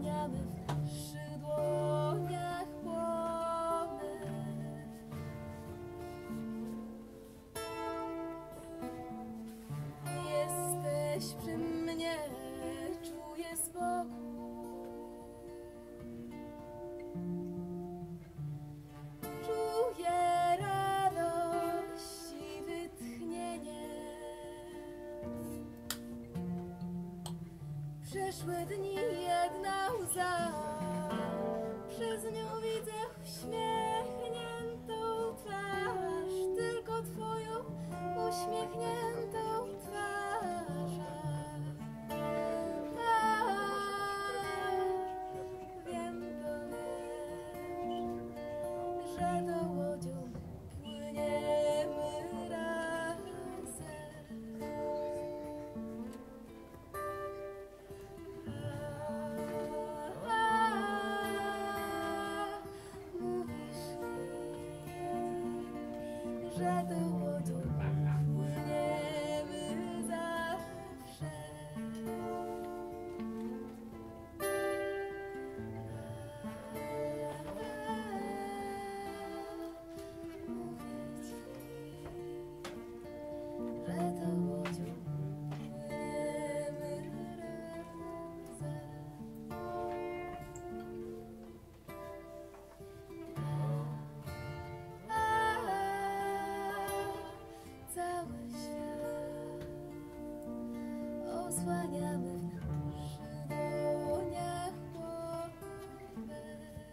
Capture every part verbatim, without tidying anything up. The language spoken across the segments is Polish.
osłaniamy w naszych dłoniach płomek. Jesteś przy mnie, czuję spokój. Czuję radość i wytchnienie. Przeszłe dni jedna łza, przez nią widzę uśmiechniętą twarz, tylko twoją uśmiechniętą twarz. A, wiem to wiesz, że tą łodzią płyniemy razem. Mówisz mi, że tą łodzią płyniemy zawsze. Mówię ci, że tą łodzią płyniemy razem. Cały świat osłaniamy w naszych dłoniach płomek.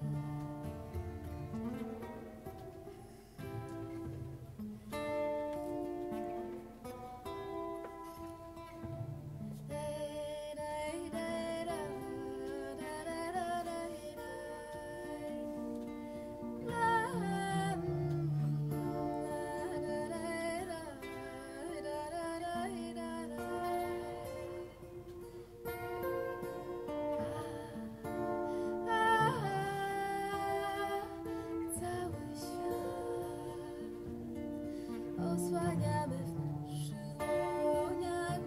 Daj, daj, daj, daj, daj, daj, daj, cały świat osłaniamy w naszych dłoniach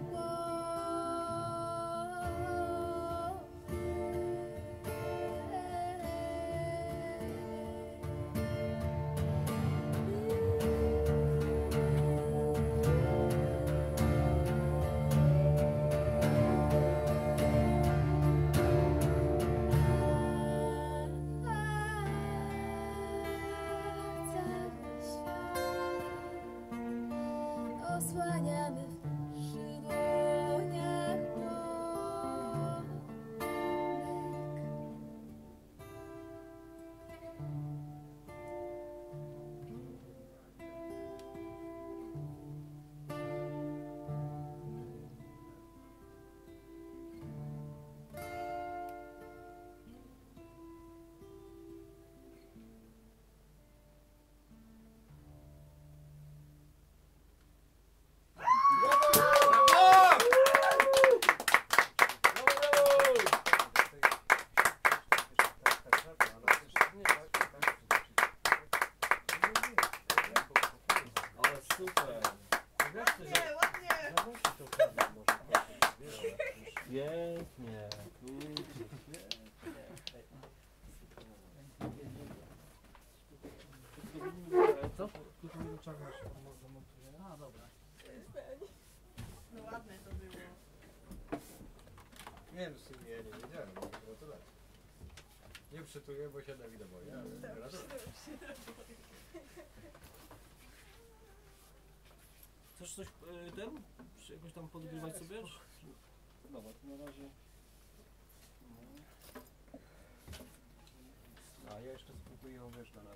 osłaniamy w naszych dłoniach płomek. Pięknie. Co? Tylko mi do czego się zamontuje. A, dobra. No ładne to było. Nie wiem, z tym nie, nie wiedziałem, no gratulacje. Nie przytuję, bo się Dawida boję, ale gratulacje. Chcesz coś, y, ten? Czy jakoś tam podgrywać sobie? Dobra, to na razie. A ja jeszcze spróbuję ją wiesz na lat.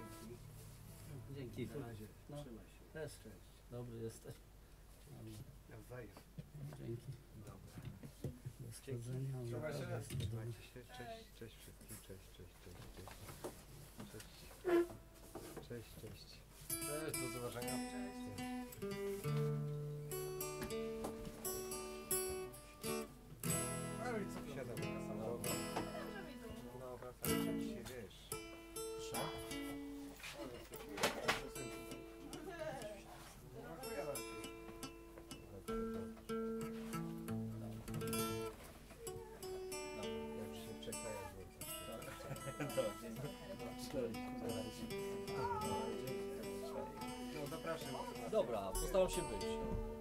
Dzięki. Na razie. No. Trzymaj się. Też. Cześć. Dobry jesteś. Nawzajem. Dzięki. Dobra. Do schodzenia. Trzymaj się. Naprawdę, Trzymajcie się. Cześć, cześć wszystkim. Cześć, cześć, cześć, cześć. Cześć. Cześć, cześć. Cześć, do zobaczenia. Ale i co wsiadam na samochód? Dobrze mi tu. No wracam, że dzisiaj wiesz. Jak się czeka, jak No zapraszam. Dobra, postaram się być. No.